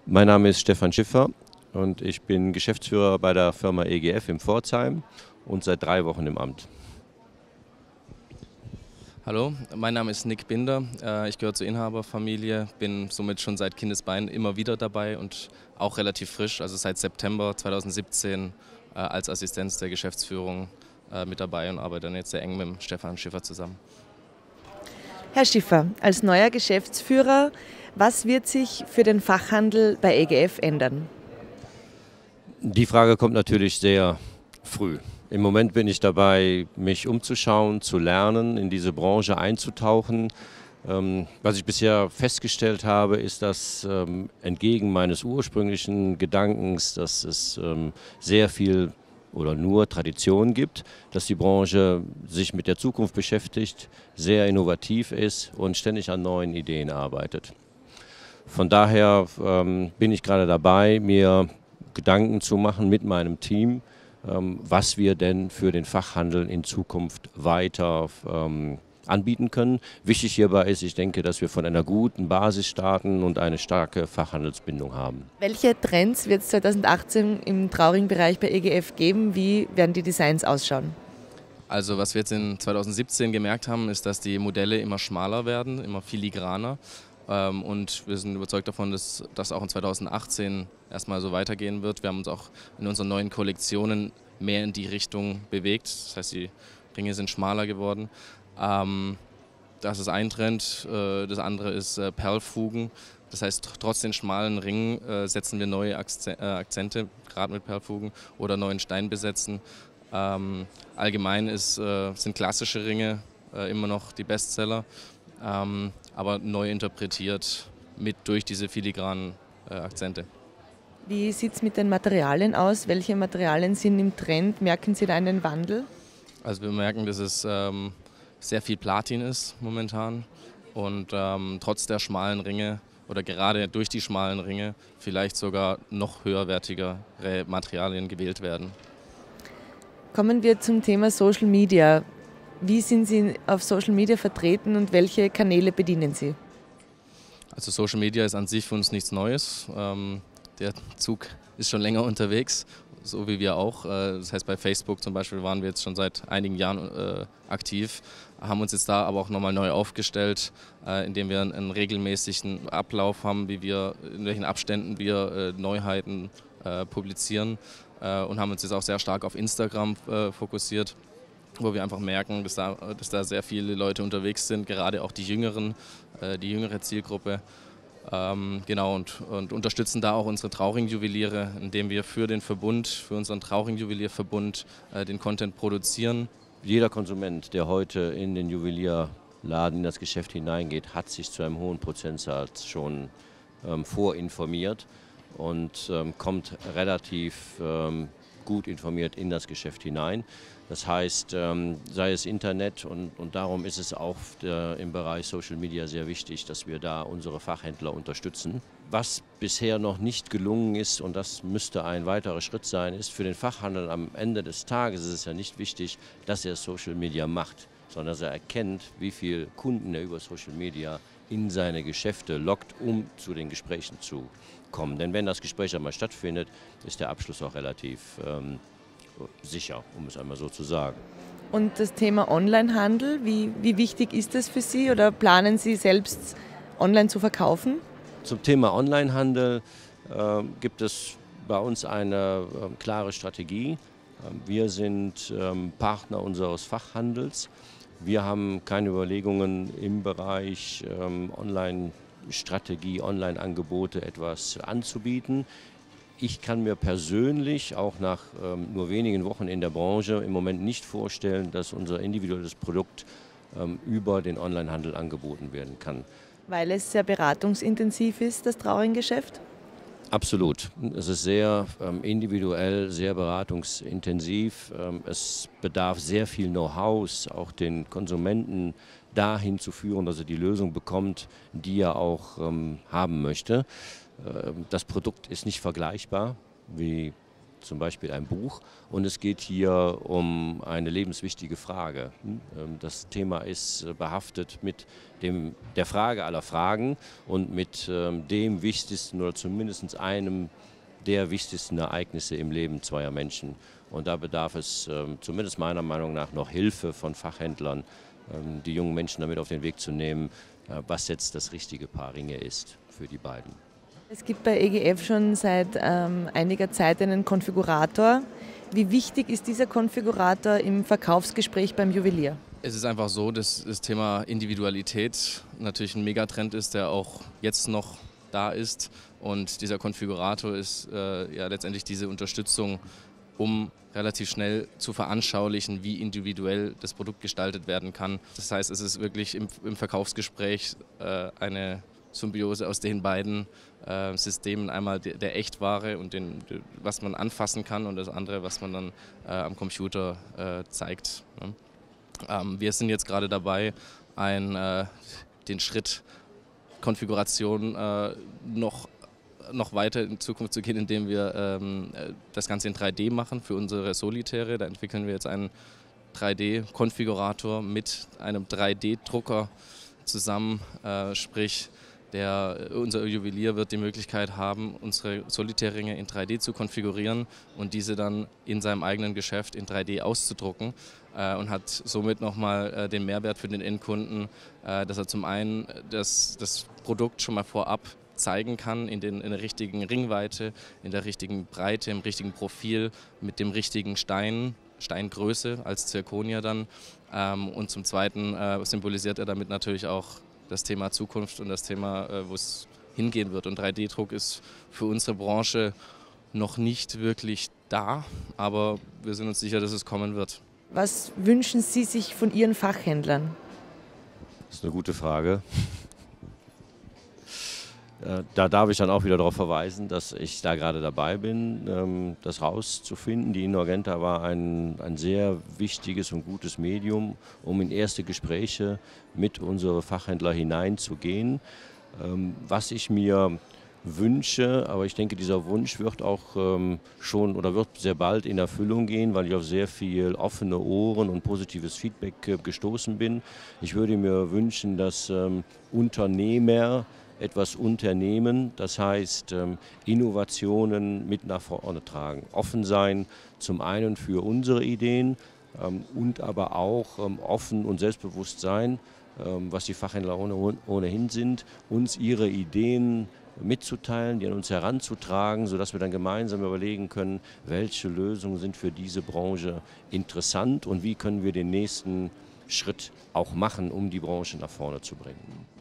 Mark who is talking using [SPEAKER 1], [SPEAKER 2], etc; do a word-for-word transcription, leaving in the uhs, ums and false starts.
[SPEAKER 1] Mein Name ist Stefan Schiffer und ich bin Geschäftsführer bei der Firma E G F in Pforzheim und seit drei Wochen im Amt.
[SPEAKER 2] Hallo, mein Name ist Nick Binder, ich gehöre zur Inhaberfamilie, bin somit schon seit Kindesbeinen immer wieder dabei und auch relativ frisch, also seit September zweitausendsiebzehn als Assistenz der Geschäftsführung mit dabei und arbeite dann jetzt sehr eng mit Stefan Schiffer zusammen.
[SPEAKER 3] Herr Schiffer, als neuer Geschäftsführer, was wird sich für den Fachhandel bei E G F ändern?
[SPEAKER 1] Die Frage kommt natürlich sehr früh. Im Moment bin ich dabei, mich umzuschauen, zu lernen, in diese Branche einzutauchen. Ähm, was ich bisher festgestellt habe, ist, dass ähm, entgegen meines ursprünglichen Gedankens, dass es ähm, sehr viel oder nur Tradition gibt, dass die Branche sich mit der Zukunft beschäftigt, sehr innovativ ist und ständig an neuen Ideen arbeitet. Von daher ähm, bin ich gerade dabei, mir Gedanken zu machen mit meinem Team, ähm, was wir denn für den Fachhandel in Zukunft weiter ähm, anbieten können. Wichtig hierbei ist, ich denke, dass wir von einer guten Basis starten und eine starke Fachhandelsbindung haben.
[SPEAKER 3] Welche Trends wird es zweitausendachtzehn im Trauring-Bereich bei E G F geben? Wie werden die Designs ausschauen?
[SPEAKER 2] Also was wir jetzt in zweitausendsiebzehn gemerkt haben, ist, dass die Modelle immer schmaler werden, immer filigraner. Und wir sind überzeugt davon, dass das auch in zweitausendachtzehn erstmal so weitergehen wird. Wir haben uns auch in unseren neuen Kollektionen mehr in die Richtung bewegt. Das heißt, die Ringe sind schmaler geworden. Das ist ein Trend. Das andere ist Perlfugen. Das heißt, trotz den schmalen Ringen setzen wir neue Akzente, gerade mit Perlfugen oder neuen Stein besetzen. Allgemein ist, sind klassische Ringe immer noch die Bestseller. Ähm, aber neu interpretiert mit durch diese filigranen äh, Akzente.
[SPEAKER 3] Wie sieht es mit den Materialien aus? Welche Materialien sind im Trend? Merken Sie da einen Wandel?
[SPEAKER 2] Also wir merken, dass es ähm, sehr viel Platin ist momentan und ähm, trotz der schmalen Ringe oder gerade durch die schmalen Ringe vielleicht sogar noch höherwertigere Materialien gewählt werden.
[SPEAKER 3] Kommen wir zum Thema Social Media. Wie sind Sie auf Social Media vertreten und welche Kanäle bedienen Sie?
[SPEAKER 2] Also Social Media ist an sich für uns nichts Neues. Ähm, der Zug ist schon länger unterwegs, so wie wir auch. Äh, das heißt, bei Facebook zum Beispiel waren wir jetzt schon seit einigen Jahren äh, aktiv, haben uns jetzt da aber auch nochmal neu aufgestellt, äh, indem wir einen, einen regelmäßigen Ablauf haben, wie wir, in welchen Abständen wir äh, Neuheiten äh, publizieren äh, und haben uns jetzt auch sehr stark auf Instagram äh, fokussiert, wo wir einfach merken, dass da, dass da sehr viele Leute unterwegs sind, gerade auch die Jüngeren, äh, die jüngere Zielgruppe. Ähm, genau, und, und unterstützen da auch unsere Trauring-Juweliere, indem wir für den Verbund, für unseren Trauring-Juwelierverbund äh, den Content produzieren.
[SPEAKER 1] Jeder Konsument, der heute in den Juwelierladen, in das Geschäft hineingeht, hat sich zu einem hohen Prozentsatz schon ähm, vorinformiert und ähm, kommt relativ ähm, gut informiert in das Geschäft hinein. Das heißt, ähm, sei es Internet und, und darum ist es auch der, im Bereich Social Media sehr wichtig, dass wir da unsere Fachhändler unterstützen. Was bisher noch nicht gelungen ist, und das müsste ein weiterer Schritt sein, ist für den Fachhandel am Ende des Tages ist es ja nicht wichtig, dass er Social Media macht, sondern dass er erkennt, wie viele Kunden er über Social Media in seine Geschäfte lockt, um zu den Gesprächen zu kommen. Denn wenn das Gespräch einmal stattfindet, ist der Abschluss auch relativ ähm, sicher, um es einmal so zu sagen.
[SPEAKER 3] Und das Thema Onlinehandel, wie, wie wichtig ist das für Sie oder planen Sie selbst online zu verkaufen?
[SPEAKER 1] Zum Thema Onlinehandel äh, gibt es bei uns eine äh, klare Strategie. Wir sind ähm, Partner unseres Fachhandels. Wir haben keine Überlegungen im Bereich ähm, Online-Strategie, Online-Angebote etwas anzubieten. Ich kann mir persönlich auch nach ähm, nur wenigen Wochen in der Branche im Moment nicht vorstellen, dass unser individuelles Produkt ähm, über den Onlinehandel angeboten werden kann.
[SPEAKER 3] Weil es sehr beratungsintensiv ist, das Trauring-Geschäft?
[SPEAKER 1] Absolut. Es ist sehr ähm, individuell, sehr beratungsintensiv. Ähm, es bedarf sehr viel Know-hows, auch den Konsumenten dahin zu führen, dass er die Lösung bekommt, die er auch ähm, haben möchte. Ähm, das Produkt ist nicht vergleichbar wie zum Beispiel ein Buch und es geht hier um eine lebenswichtige Frage. Das Thema ist behaftet mit dem, der Frage aller Fragen und mit dem wichtigsten oder zumindest einem der wichtigsten Ereignisse im Leben zweier Menschen. Und da bedarf es zumindest meiner Meinung nach noch Hilfe von Fachhändlern, die jungen Menschen damit auf den Weg zu nehmen, was jetzt das richtige Paar Ringe ist für die beiden.
[SPEAKER 3] Es gibt bei E G F schon seit ähm, einiger Zeit einen Konfigurator. Wie wichtig ist dieser Konfigurator im Verkaufsgespräch beim Juwelier?
[SPEAKER 2] Es ist einfach so, dass das Thema Individualität natürlich ein Megatrend ist, der auch jetzt noch da ist. Und dieser Konfigurator ist äh, ja letztendlich diese Unterstützung, um relativ schnell zu veranschaulichen, wie individuell das Produkt gestaltet werden kann. Das heißt, es ist wirklich im, im Verkaufsgespräch äh, eine Symbiose aus den beiden äh, Systemen, einmal der, der Echtware und den, was man anfassen kann und das andere, was man dann äh, am Computer äh, zeigt. Ne? Ähm, wir sind jetzt gerade dabei, ein, äh, den Schritt Konfiguration äh, noch noch weiter in Zukunft zu gehen, indem wir ähm, das Ganze in drei D machen für unsere Solitäre. Da entwickeln wir jetzt einen drei D-Konfigurator mit einem drei D-Drucker zusammen, äh, sprich der, unser Juwelier wird die Möglichkeit haben, unsere Solitärringe in drei D zu konfigurieren und diese dann in seinem eigenen Geschäft in drei D auszudrucken äh, und hat somit nochmal äh, den Mehrwert für den Endkunden, äh, dass er zum einen das, das Produkt schon mal vorab zeigen kann in, den, in der richtigen Ringweite, in der richtigen Breite, im richtigen Profil, mit dem richtigen Stein, Steingröße als Zirkonia dann. Ähm, und zum Zweiten äh, symbolisiert er damit natürlich auch das Thema Zukunft und das Thema, äh, wo es hingehen wird. Und drei D-Druck ist für unsere Branche noch nicht wirklich da, aber wir sind uns sicher, dass es kommen wird.
[SPEAKER 3] Was wünschen Sie sich von Ihren Fachhändlern?
[SPEAKER 1] Das ist eine gute Frage. Da darf ich dann auch wieder darauf verweisen, dass ich da gerade dabei bin, das rauszufinden. Die Inurgenta war ein, ein sehr wichtiges und gutes Medium, um in erste Gespräche mit unseren Fachhändlern hineinzugehen. Was ich mir wünsche, aber ich denke, dieser Wunsch wird auch schon oder wird sehr bald in Erfüllung gehen, weil ich auf sehr viel offene Ohren und positives Feedback gestoßen bin. Ich würde mir wünschen, dass Unternehmer etwas unternehmen, das heißt ähm, Innovationen mit nach vorne tragen. Offen sein, zum einen für unsere Ideen ähm, und aber auch ähm, offen und selbstbewusst sein, ähm, was die Fachhändler ohne, ohnehin sind, uns ihre Ideen mitzuteilen, die an uns heranzutragen, sodass wir dann gemeinsam überlegen können, welche Lösungen sind für diese Branche interessant und wie können wir den nächsten Schritt auch machen, um die Branche nach vorne zu bringen.